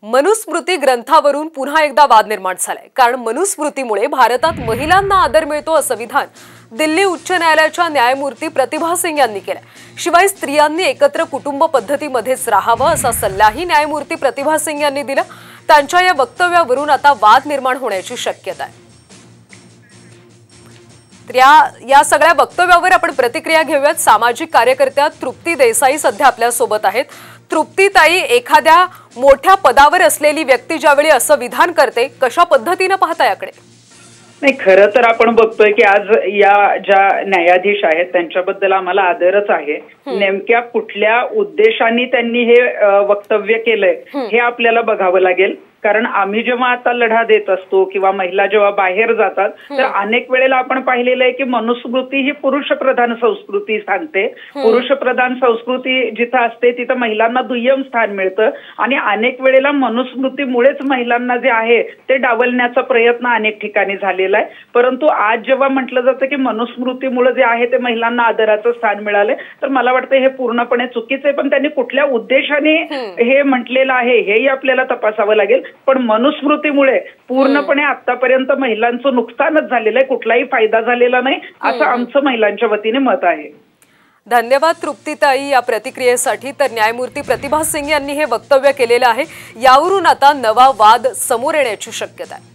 मनुस्मृती ग्रंथावरून पुन्हा एकदा वाद निर्माण झालाय। कारण मनुस्मृतीमुळे भारतात महिलांना आदर मिळतो असं विधान दिल्ली उच्च न्यायालयाच्या न्यायमूर्ती प्रतिभा सिंग यांनी केलं। शिवाय स्त्रियांनी एकत्र कुटुंब पद्धतीमध्येच राहावं असा सल्लाही न्यायमूर्ती प्रतिभा सिंग यांनी दिला। त्यांच्या या वक्तव्यावरून आता वाद निर्माण होण्याची शक्यता आहे। तर या सगळ्या वक्तव्यावर आपण प्रतिक्रिया घेऊयात। सामाजिक कार्यकर्त्या तृप्ती देसाई सध्या आपल्या सोबत आहेत। तृप्ती ताई, एखाद्या मोठ्या पदावर असलेली व्यक्ती ज्यावेळी असं विधान करते, कशा पद्धतीने पाहता याकडे? नाही, खरं तर आपण बघतोय की आज या ज्या न्यायाधीश आहेत त्यांच्याबद्दल आम्हाला आदरच आहे। नेमक्या कुठल्या उद्देशाने त्यांनी हे वक्तव्य केलंय हे आपल्याला बघावं लागेल। कारण आम्ही जेव्हा आता लढा देत असतो किंवा महिला जेव्हा बाहेर जातात तर अनेक वेळेला आपण पाहिलेलं आहे की मनुस्मृती ही पुरुष प्रधान संस्कृती सांगते। पुरुष प्रधान संस्कृती जिथं असते तिथं महिलांना दुय्यम स्थान मिळतं आणि अनेक वेळेला मनुस्मृतीमुळेच महिलांना जे आहे ते डावलण्याचा प्रयत्न अनेक ठिकाणी झालेला आहे। परंतु आज जेव्हा म्हटलं जातं की मनुस्मृतीमुळे जे आहे ते महिलांना आदराचं स्थान मिळालंय, तर मला वाटतं हे पूर्णपणे चुकीचं आहे। पण त्यांनी कुठल्या उद्देशाने हे म्हटलेलं आहे हेही आपल्याला तपासावं लागेल। पण मनुस्मृतीमुळे पूर्णपणे आतापर्यंत महिलांचं नुकसानच झालेलं आहे, कुठलाही फायदा झालेला नाही असं आमचं महिलांच्या वतीने मत आहे। धन्यवाद तृप्तीताई या प्रतिक्रियेसाठी। तर न्यायमूर्ती प्रतिभा सिंग यांनी हे वक्तव्य केलेलं आहे, यावरून आता नवा वाद समोर येण्याची शक्यता आहे।